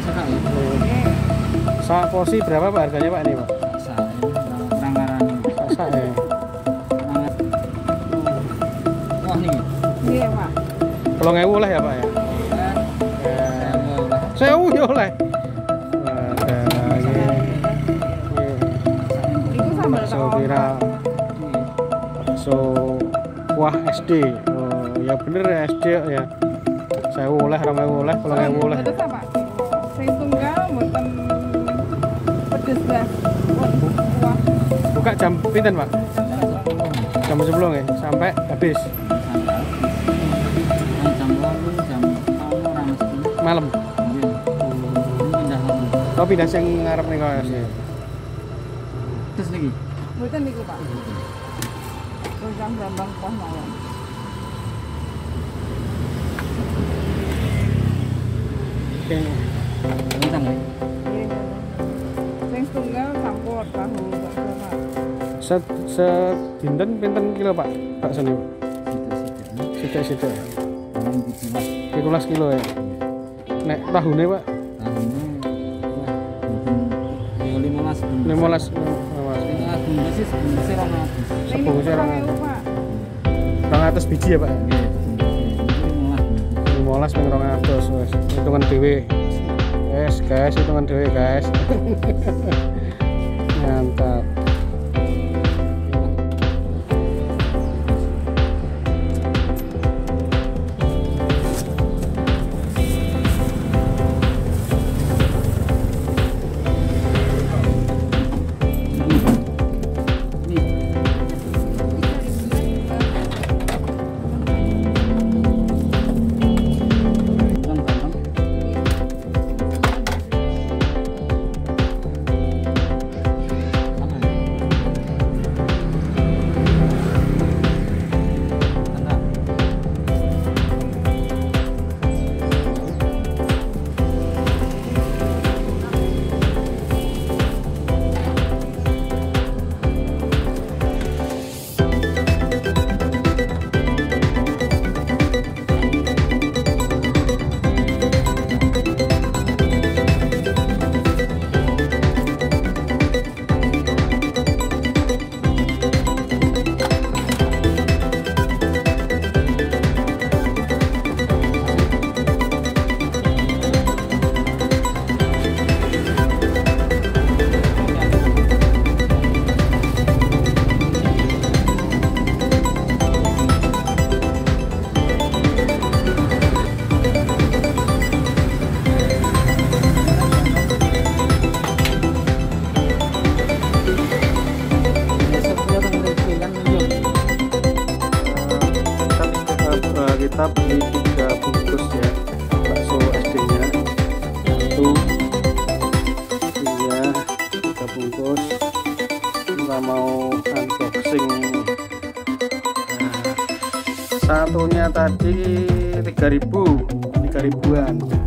Sak porsi berapa Pak harganya Pak ini Pak? Sak ya. Wah nih. Iya Pak. 3.000 lah ya Pak ya. Sewu ya oleh. Itu sambal Bakso kawon. viral. Bakso kuah SD. Oh ya bener ya SD ya. 1.000 oleh, 2.000 oleh, 3.000 oleh. Pedes apa? Sing tunggal mboten pedes blas. Kuah. Buka jam pinten Pak? Jam 10 ya sampai habis malam. Oh pindah sing ngarep nih kok sih. Terus lagi. Mboten niku Pak. Rendang brambang kuah mawon. Oke. Rendang ya. Iya. Sing tunggal campur tahu bakso Pak. Dinten pinten kilo Pak? Bakso nih. Sidik-sidik. 17 kilo ya. Nek tahune Pak? Tahunnya 15. 15. Bungkusnya sih sebungkusnya 200. Sebungkusnya 2.000 Pak. 200 biji ya Pak? 15 ping 200 wes. Hitungan dhewe. Guys, hitungan dhewe guys. Mantap. Kita beli 3 bungkus ya bakso SD nya 1, 2, 3 bungkus. Kita mau unboxing ini. Satunya tadi 3.000 3.000-an.